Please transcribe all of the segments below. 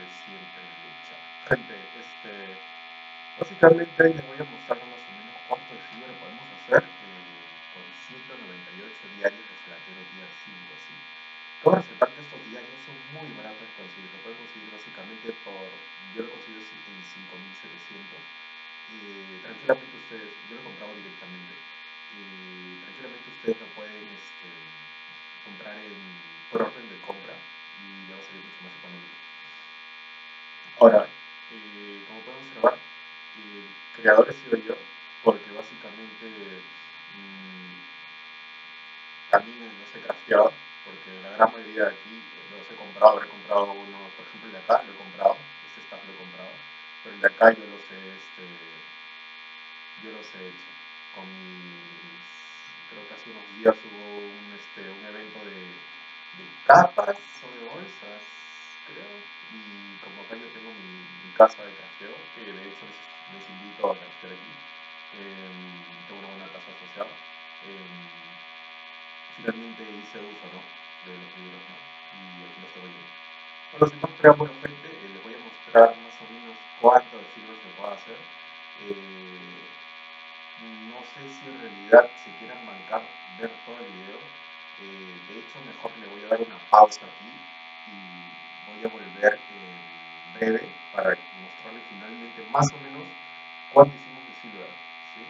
siempre lucha. Gente, básicamente les voy a mostrar más o menos cuánto de fibra podemos hacer con 198 diarios de Gelatero Tier 5, ¿sí? Cabe resaltar que estos diarios son muy baratos de conseguir. Lo pueden conseguir básicamente yo lo consigo en 5.700. Tranquilamente ustedes, yo lo he comprado directamente. Tranquilamente ustedes lo pueden comprar por orden de compra y le va a salir mucho más económico. Ahora, como pueden observar, el creador he sido yo, porque básicamente mm, también los he crafteado, porque la gran mayoría de aquí los he comprado, habré comprado uno, por ejemplo el de acá lo he comprado, este staff lo he comprado, pero el de acá yo los he hecho con mis, creo que hace unos días hubo un evento de capas o de bolsas, creo, y como acá yo tengo mi casa de crafteo, que de hecho les invito a craftear aquí, tengo una buena casa asociada, finalmente hice uso, ¿no?, de los libros, ¿no? Y aquí los tengo yo. Bueno, sin más preámbulo, gente, les voy a mostrar más o menos cuánto de fibra se puede hacer. Eh, no sé si en realidad se quieran bancar ver todo el video. De hecho, mejor le voy a dar una pausa aquí y voy a volver en breve para mostrarles finalmente más o menos cuánto hicimos de silver, ¿sí?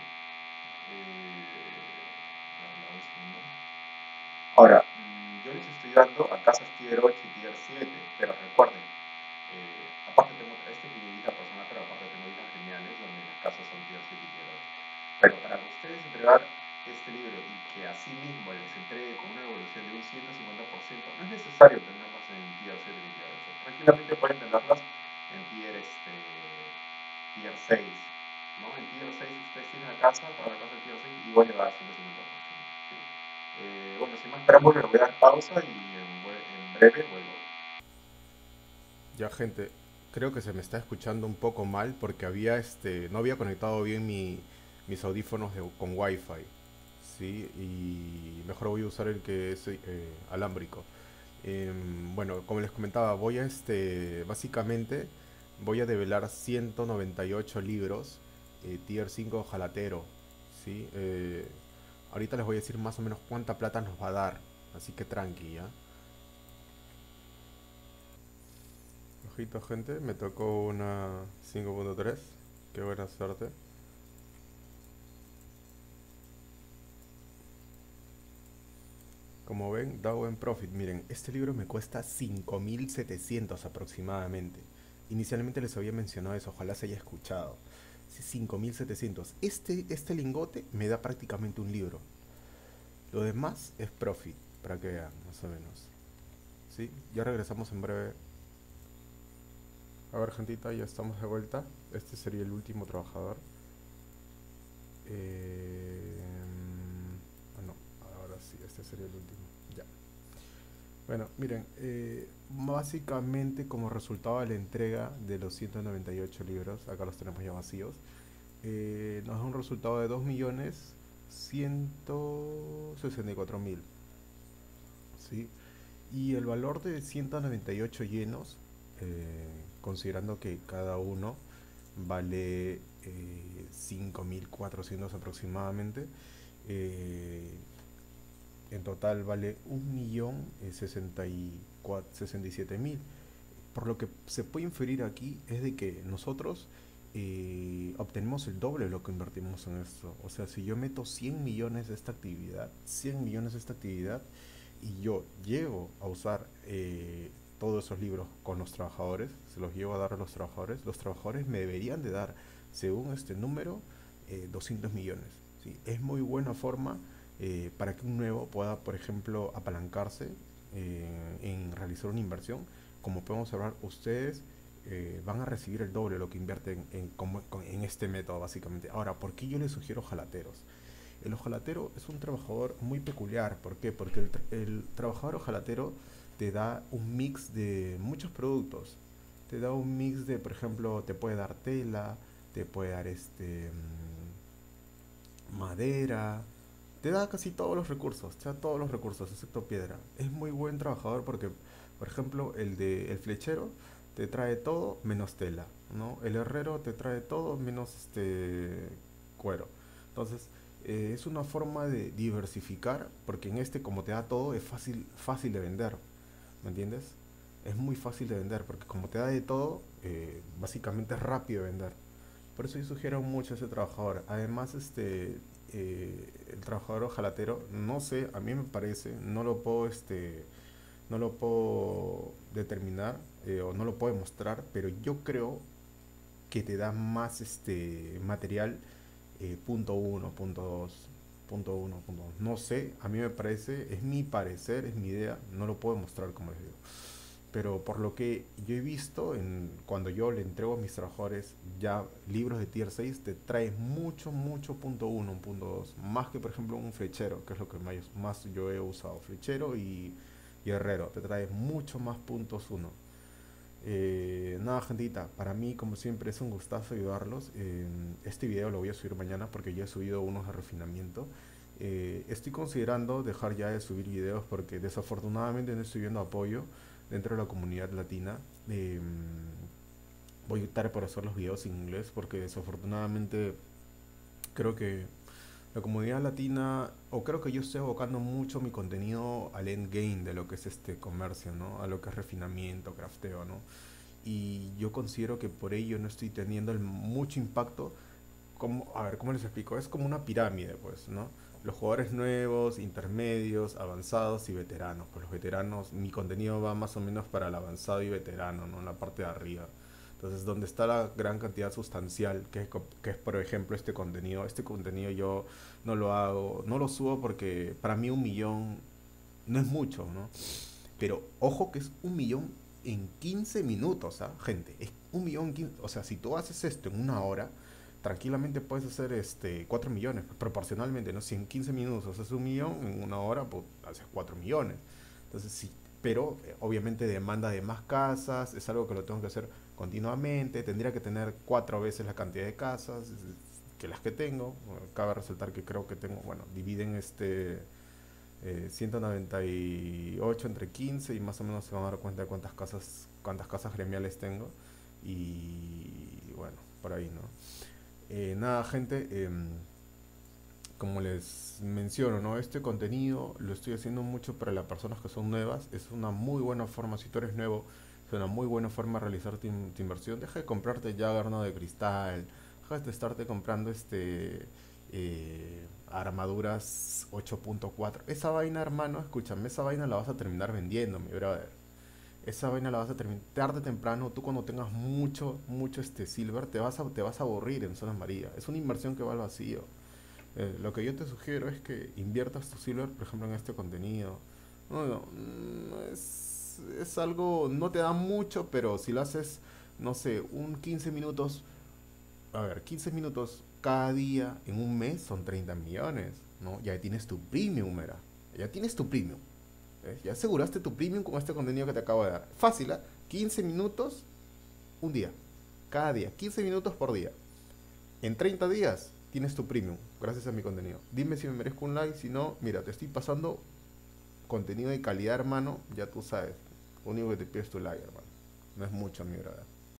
Dame un segundo. Ahora, yo les estoy dando a casas tier 8 y tier 7, pero recuerden, aparte tengo, esta es mi hija personal, pero aparte tengo hijas geniales donde las casas son tier 7 y tier 8. Pero para ustedes entregar este libro y que así mismo les entregue con una evolución de un 150%, no es necesario tenerlas en tier 7 y tier 8. Tranquilamente pueden tenerlas en tier 6, ¿no? En tier 6 ustedes tienen la casa, toda la casa en tier 6 y igual le va a dar 150%. ¿Sí? Bueno, sin más preámbulos, le voy a dar pausa y en breve vuelvo. Ya, gente, creo que se me está escuchando un poco mal porque no había conectado bien mis audífonos con Wi-Fi, ¿sí? Y mejor voy a usar el que es alámbrico. Bueno, como les comentaba, básicamente, voy a develar 198 libros, Tier 5 Jalatero, ¿sí? Ahorita les voy a decir más o menos cuánta plata nos va a dar, así que tranqui, ¿ya? Ojito, gente, me tocó una 5.3. Qué buena suerte. Como ven, da buen profit. Miren, este libro me cuesta 5.700 aproximadamente. Inicialmente les había mencionado eso, ojalá se haya escuchado. Sí, 5.700. Este lingote me da prácticamente un libro. Lo demás es profit, para que vean, más o menos. ¿Sí? Ya regresamos en breve. A ver, gentita, ya estamos de vuelta. Este sería el último trabajador. No, ahora sí, este sería el último. Ya. Bueno, miren, básicamente como resultado de la entrega de los 198 libros, acá los tenemos ya vacíos, nos da un resultado de 2.164.000, ¿sí? Y el valor de 198 llenos, considerando que cada uno vale 5.400 aproximadamente, eh, en total vale 1.067.000. Por lo que se puede inferir aquí es de que nosotros obtenemos el doble de lo que invertimos en esto. O sea, si yo meto 100 millones de esta actividad, 100 millones de esta actividad, y yo llego a usar todos esos libros con los trabajadores, se los llevo a dar a los trabajadores me deberían de dar, según este número, 200 millones. ¿Sí? Es muy buena forma para que un nuevo pueda, por ejemplo, apalancarse en realizar una inversión. Como podemos hablar, ustedes van a recibir el doble de lo que invierten en este método, básicamente. Ahora, ¿por qué yo les sugiero ojalateros? El ojalatero es un trabajador muy peculiar. ¿Por qué? Porque el trabajador ojalatero te da un mix de muchos productos. Te da un mix de, por ejemplo, te puede dar tela, te puede dar madera, te da casi todos los recursos, te da todos los recursos, excepto piedra. Es muy buen trabajador porque, por ejemplo, el flechero te trae todo menos tela, ¿no? El herrero te trae todo menos cuero. Entonces, es una forma de diversificar, porque en este, como te da todo, es fácil de vender, ¿me entiendes? Es muy fácil de vender, porque como te da de todo, básicamente es rápido de vender. Por eso yo sugiero mucho a ese trabajador. Además, el trabajador ojalatero, no sé, a mí me parece, no lo puedo determinar o no lo puedo demostrar, pero yo creo que te da más material punto uno, punto 2, punto uno, punto 2. No sé, a mí me parece, es mi parecer, es mi idea, no lo puedo mostrar como les digo. Pero por lo que yo he visto, cuando yo le entrego a mis trabajadores ya libros de tier 6 te trae mucho punto uno, punto 2. Más que por ejemplo un flechero, que es lo que más yo he usado. Flechero y herrero, te trae mucho más puntos uno. Nada, gentita, para mí como siempre es un gustazo ayudarlos. Este video lo voy a subir mañana porque ya he subido unos de refinamiento. Estoy considerando dejar ya de subir videos porque desafortunadamente no estoy viendo apoyo dentro de la comunidad latina. Eh, Voy a optar por hacer los videos en inglés porque desafortunadamente creo que la comunidad latina, o creo que yo estoy abocando mucho mi contenido al endgame de lo que es este comercio, ¿no? A lo que es refinamiento, crafteo, ¿no? Y yo considero que por ello no estoy teniendo mucho impacto. Como, a ver, ¿cómo les explico? Es como una pirámide, pues, ¿no? Los jugadores nuevos, intermedios, avanzados y veteranos. Pues los veteranos, mi contenido va más o menos para el avanzado y veterano, ¿no? En la parte de arriba. Entonces, donde está la gran cantidad sustancial, que es por ejemplo este contenido yo no lo hago, no lo subo porque para mí 1 millón no es mucho, ¿no? Pero ojo que es 1 millón en 15 minutos, ¿ah? Gente, es 1 millón en 15, o sea, si tú haces esto en 1 hora, tranquilamente puedes hacer 4 millones, proporcionalmente, ¿no? Si en 15 minutos haces 1 millón, en 1 hora, pues haces 4 millones. Entonces, sí, pero obviamente demanda de más casas, es algo que lo tengo que hacer continuamente, tendría que tener 4 veces la cantidad de casas que las que tengo. Cabe resaltar que creo que tengo, bueno, dividen 198 entre 15 y más o menos se van a dar cuenta de cuántas casas gremiales tengo. Y bueno, por ahí, ¿no? Nada, gente, como les menciono, ¿no? Este contenido lo estoy haciendo mucho para las personas que son nuevas. Es una muy buena forma, si tú eres nuevo, es una muy buena forma de realizar tu inversión. Deja de comprarte Jagger, ¿no? De cristal. Deja de estarte comprando armaduras 8.4. Esa vaina, hermano, escúchame, esa vaina la vas a terminar vendiendo, mi brother. Esa vaina la vas a terminar tarde o temprano. Tú cuando tengas mucho silver, te vas a aburrir en zonas amarillas. Es una inversión que va al vacío. Lo que yo te sugiero es que inviertas tu silver, por ejemplo, en este contenido. Es algo, no te da mucho, pero si lo haces, no sé, un 15 minutos, a ver, 15 minutos cada día en un mes son 30 millones, ¿no? Ya tienes tu premium, mira. Ya tienes tu premium. ¿Ves? Ya aseguraste tu premium con este contenido que te acabo de dar. Fácil, ¿eh? 15 minutos un día. Cada día. 15 minutos por día. En 30 días tienes tu premium gracias a mi contenido. Dime si me merezco un like. Si no, mira, te estoy pasando contenido de calidad, hermano. Ya tú sabes. Lo único que te pido es tu like, hermano. No es mucho, mi verdad.